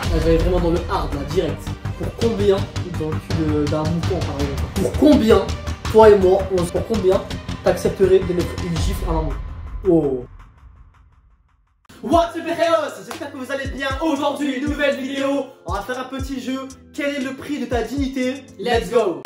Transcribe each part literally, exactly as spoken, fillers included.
J'allais vraiment dans le hard là, direct. Pour combien, dans le cul d'un mouton par exemple, pour combien, toi et moi, on se pour combien t'accepterais de mettre une gifle à maman? Oh. What's up les Chaos, j'espère que vous allez bien. Aujourd'hui, nouvelle vidéo. On va faire un petit jeu. Quel est le prix de ta dignité? Let's go.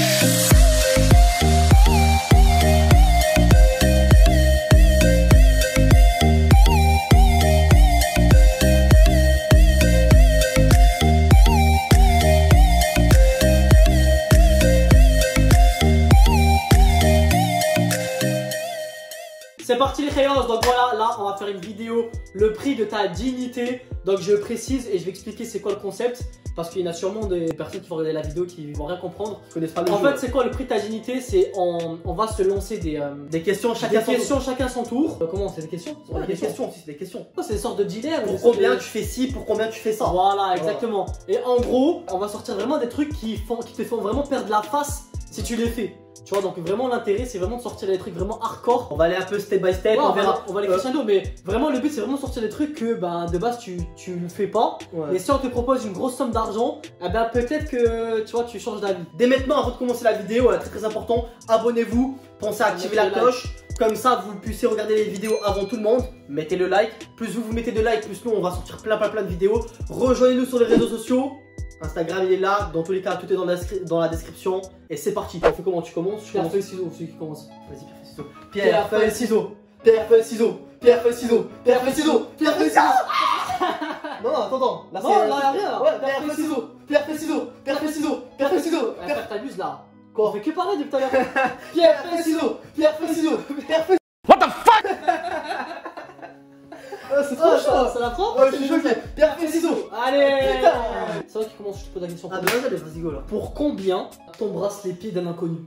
C'est parti les Chaos, donc voilà, là on va faire une vidéo, le prix de ta dignité. Donc je précise et je vais expliquer c'est quoi le concept. Parce qu'il y en a sûrement des personnes qui vont regarder la vidéo qui vont rien comprendre, qui connaissent pas le jeu. En fait c'est quoi le prix de ta dignité? C'est on, on va se lancer des, euh, des questions chacun, des son, questions, tour. chacun son tour. Euh, comment c'est des questions? Ouais, des, des questions, questions. C'est des questions. Oh, c'est des sortes de dilemme. Pour combien de... tu fais ci, pour combien tu fais ça. Voilà, exactement. Voilà. Et en gros, on va sortir vraiment des trucs qui, font, qui te font vraiment perdre la face si tu les fais. Tu vois, donc vraiment l'intérêt c'est vraiment de sortir des trucs vraiment hardcore. On va aller un peu step by step, ouais, on, on verra. Va, on va aller crescendo, euh... mais vraiment le but c'est vraiment de sortir des trucs que ben, de base tu, tu le fais pas. Ouais. Et si on te propose une grosse somme d'argent, eh ben, peut-être que tu vois tu changes d'avis. Dès maintenant, avant de commencer la vidéo, très très important, abonnez-vous, pensez à activer la cloche. Comme ça vous puissiez regarder les vidéos avant tout le monde. Mettez le like, plus vous vous mettez de like, plus nous on va sortir plein plein plein de vidéos. Rejoignez-nous sur les réseaux sociaux. Instagram il est là, dans tous les cas tout est dans la, dans la description. Et c'est parti. Tu fais comment? Tu commences? Pierre, feuille, ciseaux, celui qui commence. Vas-y, pierre, feuille, ciseaux. Pierre, feuille, ciseaux. Pierre, feuille, ciseaux. Pierre, feuille, ciseaux. Pierre, feuille, ciseaux. Pierre, feuille, ciseaux. Non, non, attends, attends. Là, non, là, y'a rien là. Ouais, pierre, feuille, ciseaux. Pierre, feuille, ciseaux. Pierre, feuille, ciseaux. Pierre, feuille, ciseaux. Pierre, t'abuses là. Quoi? On fait que parler depuis tout à l'heure. Pierre, feuille, ciseaux. Pierre, feuille, ciseaux. Pierre, feuille. What the fuck? Oh, c'est trop chaud. Ça la prend? Ouais, je suis choqué. Pierre, feuille, ciseaux. Allez. C'est vrai qui commence, je te pose la question. Ah, bah vas-y, vas-y, go là. Pour combien t'embrasses les pieds d'un inconnu?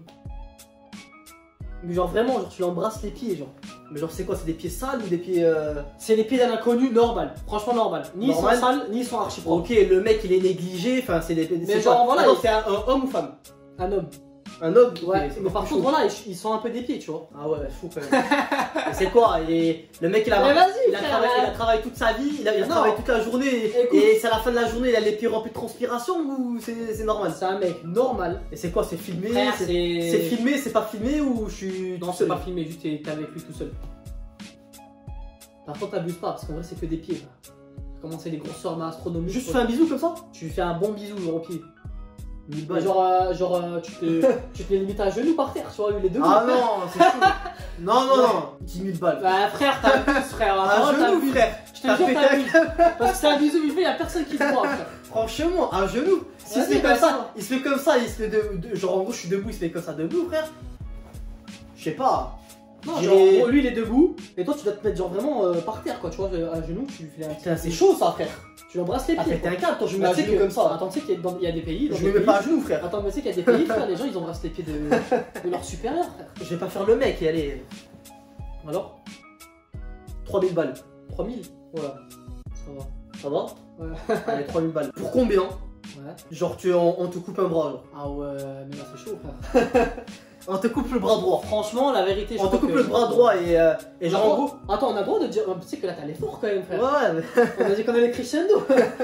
Mais genre vraiment, genre tu l'embrasses les pieds, genre. Mais genre c'est quoi? C'est des pieds sales ou des pieds euh... C'est les pieds d'un inconnu normal, franchement normal. Ni normal. ils sont sales, ni ils sont archi propres. Ok, le mec il est négligé, enfin c'est des... Mais genre voilà, attends, c'est un, un homme ou femme? Un homme. Un homme? Ouais, mais par contre voilà, ils, ils sont un peu des pieds, tu vois. Ah ouais, fou quand même. C'est quoi? Et le mec il a, il a, travaillé, il a travaillé toute sa vie, il a, il a travaillé toute la journée et, et c'est à la fin de la journée il a les pieds remplis de transpiration ou c'est normal? C'est un mec normal. Et c'est quoi? C'est filmé? C'est filmé, c'est pas filmé ou je suis... Non, c'est pas filmé, juste t'es avec lui tout seul. Par contre t'abuses pas parce qu'en vrai c'est que des pieds. Commencer les grosses sommes astronomiques. Juste fais un bisou comme ça? Tu fais un bon bisou genre au pied. Bah, genre, euh, genre euh, tu te tu te les limites à genoux par terre, tu vois, les deux. Ah non, c'est chaud. Non, non, non. dix mille balles. Bah frère, t'abuses frère. Un genou frère. Je te jure t'abuses. Parce que c'est un bisou, il fait, y'a personne qui te voit frère. Franchement, un genou. S'il se fait comme ça, il se fait comme ça, il se fait de, de... Genre en gros je suis debout, il se fait comme ça debout frère. Je sais pas. Non, genre en gros, lui il est debout et toi tu dois te mettre genre vraiment euh, par terre quoi, tu vois, à genoux, tu lui fais un... Putain, c'est chaud ça frère. Tu l'embrasses les pieds. Ah, t'es un câble, toi je me mets à genoux comme ça. Attends, tu sais qu'il y, y a des pays. Je me mets pas à genoux frère. Attends, mais tu sais qu'il y a des pays, frère, les gens ils embrassent les pieds de, de leur supérieur frère. Je vais pas faire le mec et aller. Alors trois mille balles. trois mille? Ouais. Ça va. Ça va? Ouais. Allez, trois mille balles. Pour combien? Ouais. Genre tu on, on te coupe un bras genre. Ah ouais, mais là c'est chaud frère. On te coupe le bras droit. Franchement, la vérité, je on te coupe le bras droit et, euh, et genre en gros. Attends, on a le droit de dire. Tu sais que là t'as l'effort quand même, frère. Ouais, mais. On a dit qu'on allait crescendo.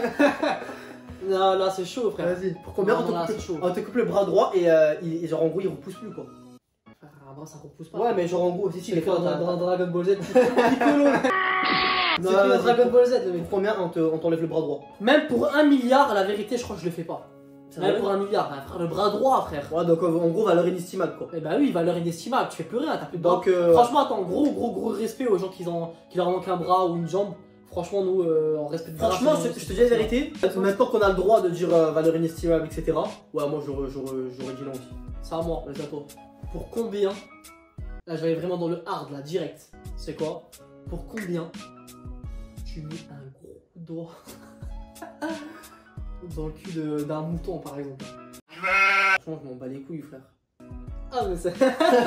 Non, là c'est chaud, frère. Vas-y, pour combien? Non, on, te là, coupe, chaud. on te coupe le bras droit et, euh, et genre en gros il repousse plus quoi. Frère, un bras ça repousse pas. Ouais, mais genre en gros, si tu les dans Dragon Ball Z. Non, c'est Dragon Ball Z, le mec. Pour combien on t'enlève le bras droit? Même pour un milliard, la vérité, je crois que je le fais pas. Même pour un milliard, bah, frère, le bras droit, frère. Ouais, donc en gros, valeur inestimable quoi. Eh bah oui, valeur inestimable, tu fais plus rien, t'as plus de bras. Donc, euh... franchement, attends, gros, gros, gros respect aux gens qui, ont, qui leur manquent un bras ou une jambe. Franchement, nous, euh, on respecte. Franchement, je, je te dis la vérité, maintenant qu'on a le droit de dire euh, valeur inestimable, et cetera. Ouais, moi j'aurais dit non aussi. C'est à moi, vas-y à toi. Pour combien? Là, j'allais vraiment dans le hard, là, direct. C'est quoi? Pour combien tu mets un gros doigt dans le cul d'un mouton, par exemple? Franchement, je m'en bats les couilles, frère. Ah, mais c'est.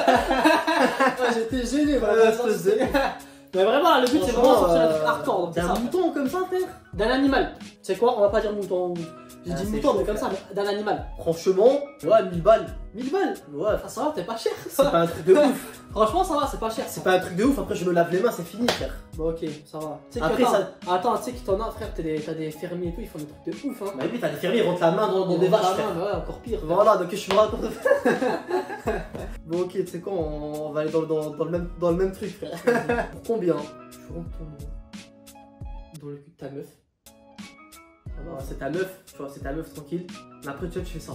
Ah, j'étais gêné, voilà. Mais vraiment, le but c'est vraiment de sortir un truc hardcore. D'un mouton comme ça, frère? D'un animal. Tu sais quoi? On va pas dire mouton. J'ai Ah, dit c'est mouton, chaud, mais comme ça, d'un animal. Franchement, ouais, mille balles. mille balles. Ouais, Ah, ça va, t'es pas cher. c'est pas un truc de ouf. Franchement, ça va, c'est pas cher. C'est pas un truc de ouf, après je me lave les mains, c'est fini, frère. Bon, ok, ça va. Tu sais Après, que, ça. attends, attends, tu sais que t'en as, frère, t'as des, t'as des fermiers et tout, ils font des trucs de ouf, hein. Bah oui, t'as des fermiers, ils rentrent la main dans, dans des Ils vaches, rentrent la frère. main, ouais, encore pire. Voilà, donc je me raconte. Bon, ok, tu sais quoi, on va aller dans, dans, dans, le même, dans le même truc, frère. Pour combien? Tu rentres ton doigt dans le cul de ta meuf. Ça va, Ouais, c'est ta meuf, tu vois, c'est ta meuf tranquille. Mais après, tu vois, tu fais ça.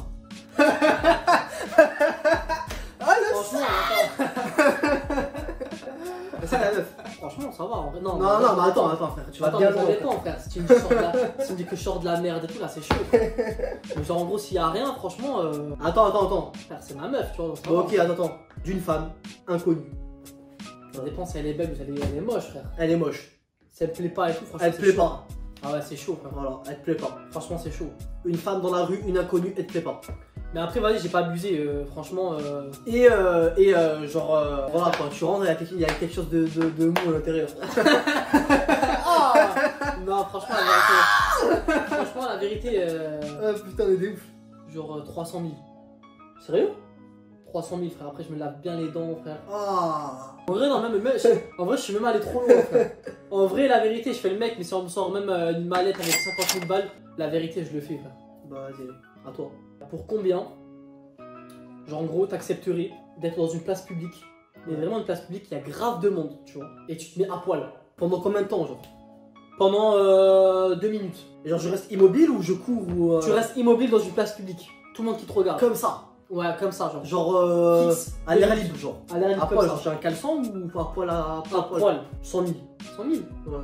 Ah, le franchement, attends. C'est ta meuf. Franchement, ça va. En vrai. Non, Non, non, mais attends, attends, frère, tu vas Attends, bien mais ça loin. dépend, frère. Si tu me dis que je sors de la, si tu me dis que je sors de la merde et tout, là, c'est chaud. Mais genre, en gros, s'il y a rien, franchement, euh, Attends, attça attends. frère, c'est ma meuf, tu vois. donc ça Bon, va. ok, attends, attends. D'une femme inconnue. Ça dépend si elle est belle ou si elle est, elle est moche, frère. Elle est moche. Si elle te plaît pas et tout, franchement. Elle te c'est plaît chaud. pas. Ah ouais, c'est chaud, frère. Voilà, elle te plaît pas. Franchement, c'est chaud. Une femme dans la rue, une inconnue, elle te plaît pas. Mais après, vas-y, j'ai pas abusé, euh, franchement. Euh... Et, euh, et euh, genre, euh, voilà, quand tu rentres, il y a quelque, il y a quelque chose de, de, de mou à l'intérieur. Ah non, franchement, la vérité. franchement, la vérité. Euh... Ah putain, on est des ouf. Genre euh, trois cent mille. Sérieux trois cent mille, frère. Après, je me lave bien les dents, frère. Ah. En vrai, non, même, même- je- en vrai, je suis même allé trop loin, frère. En vrai, la vérité, je fais le mec, mais si on me sort même euh, une mallette avec cinquante mille balles, la vérité, je le fais, frère. Bah, vas-y, à toi. Pour combien, genre, en gros, t'accepterais d'être dans une place publique, mais vraiment une place publique, il y a grave de monde, tu vois, et tu te mets à poil. Pendant combien de temps, genre? Pendant euh, deux minutes. Et genre, je reste immobile ou je cours ou. Euh... Tu restes immobile dans une place publique. Tout le monde qui te regarde. Comme ça. Ouais, comme ça, genre. Genre, euh, Fixe. à l'air libre, genre. À l'air libre À comme poil, ça. genre, j'ai un caleçon ou à poil à, À poil. cent mille. cent mille. Ouais.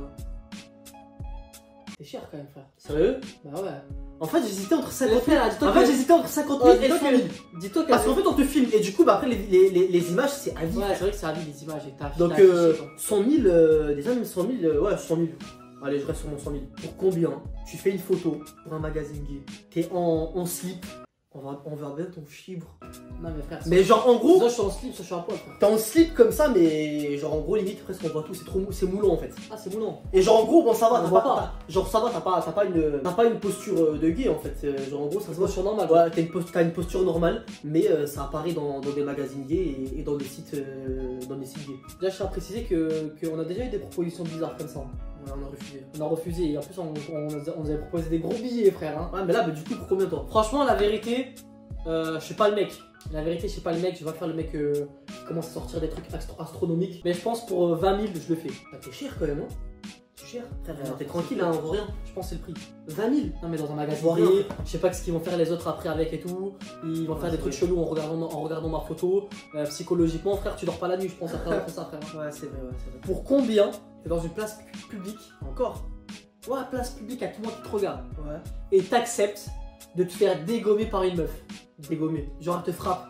C'est cher quand même, frère. Sérieux? Bah ouais. En fait, j'hésitais entre Mais cinquante mille. frère, dis-toi En que- fait, j'hésitais entre cinquante Ouais, mille et dis-toi cent mille. que- Dis-toi que. Parce qu'en fait, on te filme et du coup, bah, après, les, les, les, les images, c'est à vie. Ouais, c'est vrai que ça a vu les images et t'as Donc, t'as euh, affiché, quoi. cent mille, euh, déjà, même cent mille, euh, ouais, cent mille. Allez, je reste sur mon cent mille. Pour combien tu fais une photo pour un magazine gay? T'es en, en slip, on va, on verra bien ton fibre. Non, mais frère, Mais genre, en gros, soit je suis en slip, soit je suis à poil, frère. t'es en slip comme ça, mais genre, en gros, limite, presque, on voit tout, c'est trop mou, c'est moulant en fait. Ah, c'est moulant. Et genre, en gros, bon, ça va, On t'as voit pas, pas. t'as- genre, ça va, t'as pas, t'as pas, une, t'as pas une posture euh, de gay en fait. Euh, Genre, en gros, ça se C'est voit. posture normale. Ouais, t'as une, post- t'as une posture normale, mais euh, ça apparaît dans, dans des magazines gays et, et dans des sites, euh, dans des sites gays. Déjà, je tiens à préciser que qu'on a déjà eu des propositions bizarres comme ça. Ouais, on a refusé. On a refusé et en plus, on, on, on nous avait proposé des gros billets, frère. Hein. Ouais, mais là, bah, du coup, pour combien de temps? Franchement, la vérité, euh, je suis pas le mec. La vérité, je suis pas le mec. Je vais pas faire le mec euh, qui commence à sortir des trucs astro- astronomiques. Mais je pense pour euh, vingt mille, je le fais. Bah, t'es cher quand même, hein? T'es cher. Frère, Ouais, t'es c'est tranquille, vrai. hein, on voit rien. Je pense que c'est le prix. vingt mille. Non mais dans un On magazine voit rien. gay, je sais pas ce qu'ils vont faire les autres après avec et tout. Ils vont Ouais, faire des c'est trucs vrai. chelous en regardant, en regardant ma photo. Euh, psychologiquement, frère, tu dors pas la nuit, je pense après après ça, frère. Ouais, c'est vrai, ouais, c'est vrai. Pour combien t'es dans une place pu- publique, Encore? ouais, place publique, à tout le monde qui te regarde, Ouais. et t'acceptes de te faire dégommer par une meuf. Dégommé. Genre elle te frappe,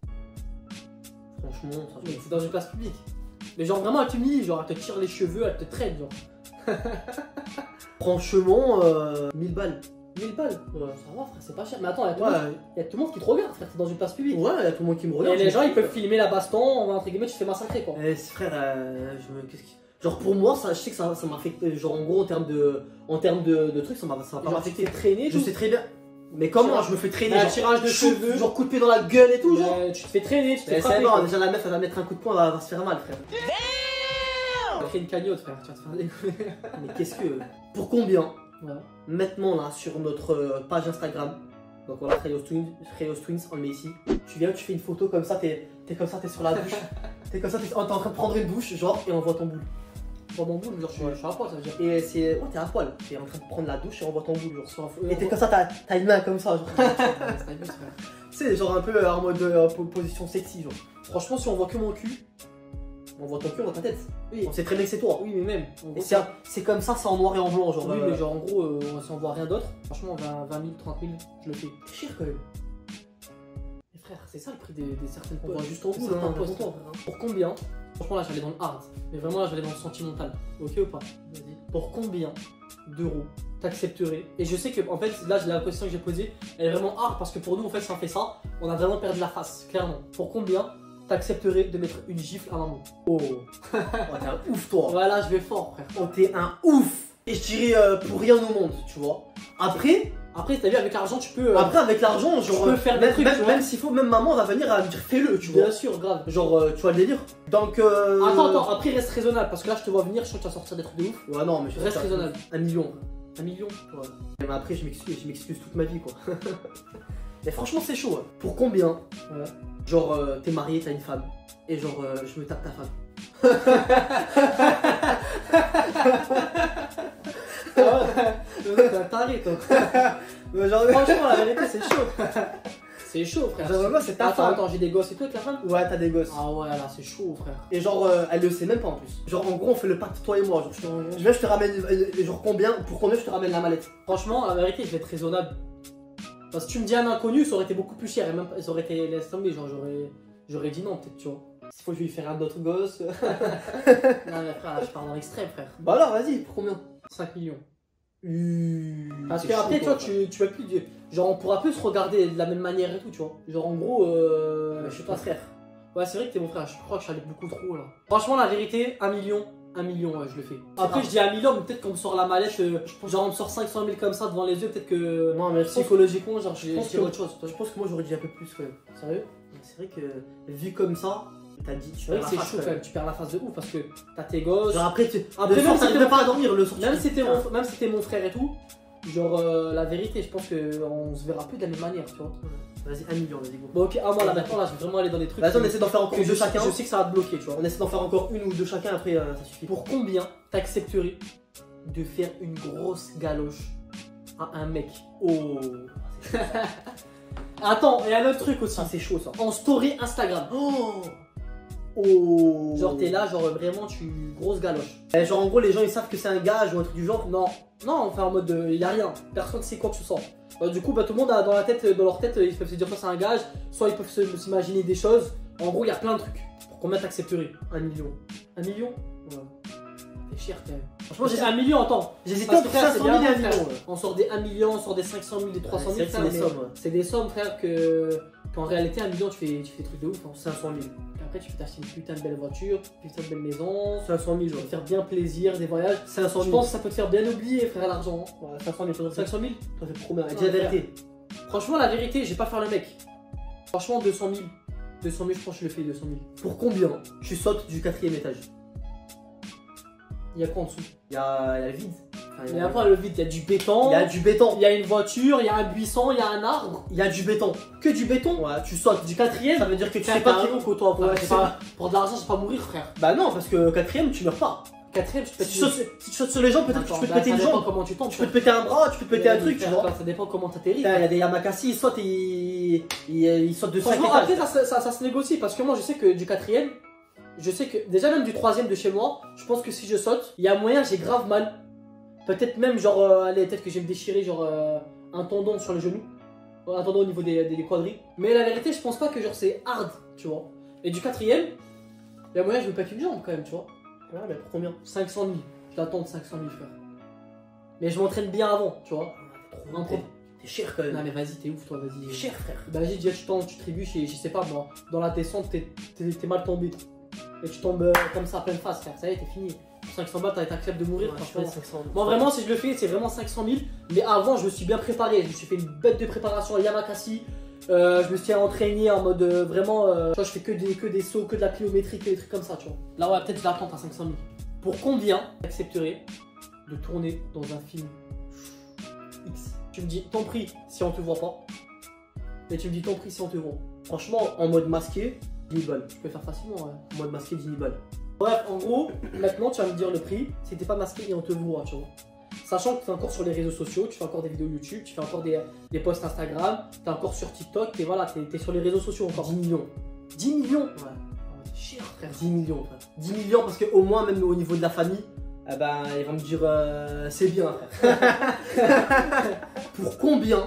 Franchement, ça mais fait. c'est dans une place publique. Mais genre vraiment elle t'humilie, genre elle te tire les cheveux, elle te traîne, genre. Franchement, euh, mille balles. mille balles, Ouais. ça va frère, c'est pas cher. Mais attends, il y a tout le Ouais, monde- il y a tout le monde qui te regarde, frère, t'es dans une place publique. ouais, il y a tout le monde qui me regarde. Et les gens ils peuvent filmer la baston, entre guillemets, tu te fais massacrer quoi. Eh, frère, euh, je me. Qu'est-ce qui. Genre pour moi, ça, je sais que ça, ça m'affecte. Genre en gros, en termes de, en termes de, de trucs, ça m'a ça m'a pas Genre tu te affecté. fais traîner, Je tout. sais très bien. Mais comment Tirage- je me fais traîner? Un Genre, tirage de shoot, cheveux. genre coup de pied dans la gueule et tout, genre. Euh, tu te fais traîner, tu te fais Mais c'est frapper. bon, quoi. déjà la meuf elle va mettre un coup de poing, elle va, elle va se faire mal, frère. Tu vas créer une cagnotte, frère, tu vas te faire dégoûter. Mais qu'est-ce que. Pour combien Ouais. maintenant là sur notre euh, page Instagram, donc voilà, Freos Twins, Freos Twins, on le met ici. Tu viens, tu fais une photo comme ça, t'es es comme ça, t'es sur la douche. T'es comme ça, t'es oh, t'es en train de prendre une douche, genre, et on voit ton boule. Dans mon boule, genre je suis, Ouais. je suis à poil, ça veut dire. Et c'est. Ouais, t'es à poil, t'es en train de prendre la douche et on voit ton boule, genre. Sur un fou- Et t'es comme ça, t'as t'as une main comme ça, genre. C'est abusé, frère. Tu sais, genre un peu euh, en mode euh, po- position sexy, genre. Franchement, si on voit que mon cul, On voit ton cul, on voit ta tête. oui, On sait très bien que c'est toi. oui, mais même. En Et gros, c'est c'est comme ça, c'est en noir et en blanc, genre. oui, euh, mais genre en gros, euh, si on voit rien d'autre, franchement, vingt, vingt mille, trente mille, je le fais. C'est cher quand même. Mais frère, c'est ça le prix des, des certaines On postes. voit juste en Des boule, certains hein, postes. content. Pour combien? Franchement, là, j'allais dans le hard. Mais vraiment, là, j'allais dans le sentimental. Ok ou pas? Vas-y. Pour combien d'euros t'accepterais? Et je sais que, en fait, là, la question que j'ai posée, elle est vraiment hard parce que pour nous, en fait, si on fait ça, on a vraiment perdu la face, clairement. Pour combien t'accepterais de mettre une gifle à maman? Oh. Oh, t'es un ouf, toi. Voilà, je vais fort, frère. Oh, t'es un ouf. Et je dirais euh, pour rien au monde, tu vois. Après, Après, t'as vu, avec l'argent, tu peux. Euh, Après, avec l'argent, genre. Tu peux faire des même, trucs, même, tu vois. même s'il faut, même maman va venir à me dire fais-le, tu vois. Bien sûr, grave. Genre, euh, tu vois le délire. Donc. Euh... Attends, attends, après, reste raisonnable parce que là, je te vois venir, je sens que tu vas sortir des trucs de ouf. Ouais, non, mais je Reste raisonnable. Un million. Un million. Ouais. Mais après, je m'excuse, je m'excuse toute ma vie, quoi. Mais franchement, c'est chaud. Hein. Pour combien? Ouais. Genre, euh, t'es marié, t'as une femme. Et genre, euh, je me tape ta femme. Ah ouais, t'es un taré, toi. Mais genre, Franchement, la vérité, c'est chaud. C'est chaud, frère. Genre, moi, c'est ta Attends, femme. attends, j'ai des gosses et tout avec la femme? Ouais, t'as des gosses. Ah ouais, là, c'est chaud, frère. Et genre, euh, elle le sait même pas en plus. Genre, en gros, on fait le pacte, toi et moi. Genre, je, te- je viens, je te ramène. euh, Genre, combien? Pour combien je te ramène la mallette? Franchement, la vérité, je vais être raisonnable. Parce que tu me dis un inconnu, ça aurait été beaucoup plus cher. Et même, ça aurait été laisse tomber. Genre, j'aurais, j'aurais dit non, peut-être, tu vois. S'il faut que je lui faire un autre gosse. Non, mais frère, là, je pars dans l'extrême, frère. Bah alors, vas-y, pour combien? cinq millions. Mmh, Parce c'est que après, chaud, tu vois, toi. tu, tu vas plus. dire- Genre, on pourra plus se regarder de la même manière et tout, tu vois. Genre, en gros, euh. Mais Je sais pas, frère. Ouais, c'est vrai que t'es mon frère. Je crois que je suis allé beaucoup trop là. Franchement, la vérité, un million. un million, ouais, je le fais. Après, grave. je dis un million, mais peut-être qu'on me sort la mallette. euh, genre, on me sort cinq cent mille comme ça devant les yeux. Peut-être que. Non, mais je pense, Psychologiquement, genre, je je pense je dirais que- autre chose. toi. je pense que moi, j'aurais dit un peu plus quand même. Sérieux? C'est vrai que, vu comme ça, t'as dit, tu C'est vrai perds que la c'est face, chaud quand même. Tu perds la face de ouf parce que t'as tes gosses. Genre, après, tu. Après, le même soir, si t'arrives t'es même mon- pas à dormir le soir. Même tu- si t'es mon, même si t'es mon frère et tout, genre euh, la vérité, je pense qu'on se verra plus de la même manière, tu vois. Vas-y, un million, vas-y, go. Bon, ok, ah, moi là maintenant, là, je vais vraiment aller dans des trucs. Vas-y, on que- essaie d'en faire encore que deux je, chacun. je sais que ça va te bloquer, tu vois. On essaie d'en faire encore une ou deux chacun, après, euh, ça suffit. Pour combien t'accepterais de faire une grosse galoche à un mec? Oh. Attends, et un autre truc aussi. Ça, c'est chaud, ça. En story Instagram. Oh. Oh. Genre, t'es là, genre vraiment, tu. Grosse galoche. Eh, genre, en gros, les gens, ils savent que c'est un gage ou un truc du genre. Non, non, enfin en mode, il y a rien. Personne sait quoi que ce soit. Bah, du coup, bah, tout le monde a dans la tête, dans leur tête, ils peuvent se dire soit c'est un gage, soit ils peuvent se- s'imaginer des choses. En gros, il y a plein de trucs. Pour combien t'accepterais? Un million. Un million? Ouais. C'est cher quand même. Franchement, J'ai j'ai un million, attends. J'hésitais Parce que entre frère, cinq c'est cent bien, mille et un frère. million. ouais. On sort des un million, on sort des cinq cent mille, des trois cent mille, Ouais, c'est vrai que c'est frère, des mais sommes, ouais. c'est des sommes, frère, que qu'en réalité, un million, tu fais, tu fais des trucs de ouf. Hein. cinq cent mille. Et après, tu peux t'acheter une putain de belle voiture, une putain de belle maison, cinq cent mille, tu peux ouais. te faire bien plaisir, des voyages. cinq cent Je mille. pense que ça peut te faire bien oublier, frère, l'argent. hein. Ouais, cinq cent mille, toi, cinq cent mille? ça fait trop bien. Ouais, Dis la frère. vérité. Franchement, la vérité, je vais pas faire le mec. Franchement, deux cent mille. deux cent mille, je pense que je le fais, deux cent mille. Pour combien tu sautes du quatrième étage? Il y a quoi en dessous? Il y a, il y a le vide. Enfin, il y Mais a- après, le vide, il y a du béton, il y a du béton. il y a une voiture, il y a un buisson, il y a un arbre. Il y a du béton. Que du béton? Ouais, tu sautes. Du quatrième? Ça veut dire que tu C'est sais pas pas qui ouf, toi, frère. Ouais, C'est c'est pas- Pour de l'argent, c'est pas mourir, frère. Bah non, parce que quatrième, tu meurs pas. Quatrième, je peux Si tu sautes, si tu sautes sur les gens, peut-être que tu peux te péter ça une dépend jambe. comment tu tombes. Tu peux te péter un bras, tu peux te péter un truc, tu vois. Ça dépend comment t'atterris. Putain, il y a des Yamakasi, ils sautent et ils, ils, ils sautent de cinq Franchement, après, étages. ça, se- ça, ça se négocie parce que moi, je sais que du quatrième, je sais que déjà même du troisième de chez moi, je pense que si je saute, il y a moyen, j'ai grave mal. Peut-être même, genre, euh, allez, peut-être que je vais me déchirer, genre, euh, un tendon sur le genou. Un tendon au niveau des, des, des quadrilles. Mais la vérité, je pense pas que, genre, c'est hard, tu vois. Et du quatrième, il y a moyen, je me pète une jambe quand même, tu vois. Ouais, mais pour combien? cinq cent mille. Je l'attends de cinq cent mille, frère. Mais je m'entraîne bien avant, tu vois. Un pro- T'es cher quand Non, même. mais vas-y, t'es ouf, toi, vas-y. T'es cher, frère. Bah, vas-y, déjà, tu tombes, tu trébuches et je sais pas, moi, dans la descente, t'es t'es- t'es mal tombé. Et tu tombes euh, comme ça, pleine face, frère. Ça y est, t'es fini. Pour cinq cents balles, t'as t'acceptes de mourir, Ouais, je franchement. fais cinq cents. Moi, vraiment, si je le fais, c'est vraiment cinq cent mille. Mais avant, je me suis bien préparé. Je me suis fait une bête de préparation à Yamakasi. Euh, je me suis entraîné en mode euh, vraiment. Euh, tu vois, je fais que des, que des sauts, que de la pliométrie, que des trucs comme ça, tu vois. Là, ouais, peut-être je l'attends à cinq cent mille. Pour combien t'accepterais de tourner dans un film X? Tu me dis ton prix si on te voit pas. Et tu me dis ton prix si on te voit. Franchement, en mode masqué, dix mille balles. Tu peux faire facilement, ouais. En mode masqué, dix mille balles. Bref, en gros, maintenant tu vas me dire le prix. Si t'es pas masqué et on te voit, tu vois. Sachant que tu es encore sur les réseaux sociaux, tu fais encore des vidéos YouTube, tu fais encore des, des posts Instagram, tu es encore sur TikTok, et voilà, tu es, sur les réseaux sociaux encore. dix millions. dix millions? Ouais. Ah ouais, c'est cher, frère. dix millions, frère. dix millions parce qu'au moins, même au niveau de la famille, eh ben, ils vont me dire euh, c'est bien, frère. Pour combien,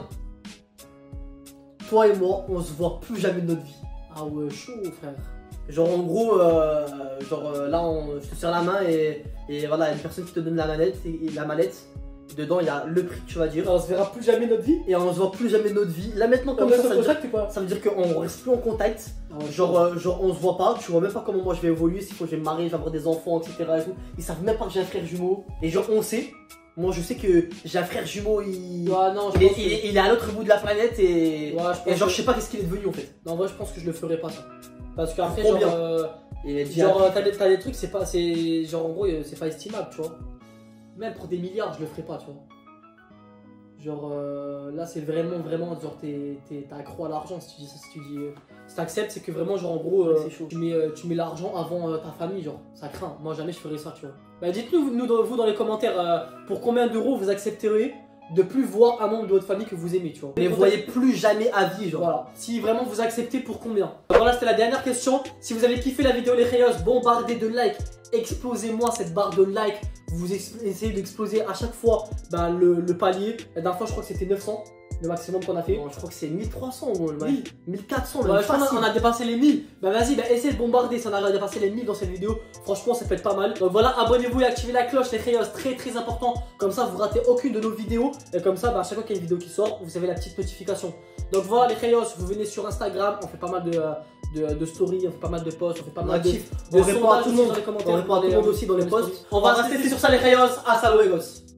toi et moi, on se voit plus jamais de notre vie? Ah ouais, chaud, frère. Genre en gros, euh, genre euh, là on, je te serre la main et, et voilà, il y a une personne qui te donne la mallette et, et la mallette. Dedans il y a le prix que tu vas dire. On se verra plus jamais notre vie. Et on se voit plus jamais de notre vie. Là maintenant comme Comme ça, ça, ça veut, dire, contact ou pas? ça veut dire qu'on reste plus en contact. Ah ouais, Genre, chaud. euh, genre on se voit pas, tu vois même pas comment moi je vais évoluer, s'il faut que je vais me marier, je vais avoir des enfants, et cetera. Et tout. Ils savent même pas que j'ai un frère jumeau. Et genre on sait, Moi je sais que j'ai un frère jumeau, il, Ouais, non, je il, est, pense que- il, est, il est à l'autre bout de la planète et, Ouais, je pense et genre que- je sais pas qu'est-ce qu'il est devenu en fait. Non, moi je pense que je le ferai pas ça. Parce qu'après, genre. Combien euh, Il est Genre, euh, t'as des, t'as des trucs, c'est pas. c'est Genre, en gros, euh, c'est pas estimable, tu vois. Même pour des milliards, je le ferai pas, tu vois. Genre, euh, là, c'est vraiment, vraiment. Genre, t'es t'es- t'es accro à l'argent si tu dis ça. Si tu dis. euh, si t'acceptes, c'est que vraiment, genre, en gros, euh, C'est chaud. tu mets, euh, tu mets l'argent avant euh, ta famille, genre. Ça craint. Moi, jamais je ferais ça, tu vois. Bah, dites-nous, nous, dans- vous, dans les commentaires, euh, pour combien d'euros vous accepterez de plus voir un membre de votre famille que vous aimez, tu vois. Ne les voyez plus jamais à vie, genre. Voilà, si vraiment vous acceptez, pour combien? Voilà, c'était la dernière question. Si vous avez kiffé la vidéo les Rayos, bombardez de likes, explosez-moi cette barre de likes. Vous essayez d'exploser à chaque fois bah, le, le palier. La dernière fois, je crois que c'était neuf cents, le maximum qu'on a fait. Bon, je crois que c'est mille trois cents ou Oui. mille quatre cents. Ouais, je crois qu'on a dépassé les mille. Bah vas-y, bah essayez de bombarder. Si on arrive à dépasser les mille dans cette vidéo, franchement, ça peut être pas mal. Donc voilà, abonnez-vous et activez la cloche, les Rayos, très très important. Comme ça, vous ratez aucune de nos vidéos. Et comme ça, bah, à chaque fois qu'il y a une vidéo qui sort, vous avez la petite notification. Donc voilà, les Rayos, vous venez sur Instagram, on fait pas mal de, de, de stories, on fait pas mal de posts, on fait pas mal de, Actif. de On répond à sondages tout le aussi monde. dans les commentaires. On répond à tout le monde aussi dans les stories. posts. On va rester sur ça, les Rayos. Hasta luego.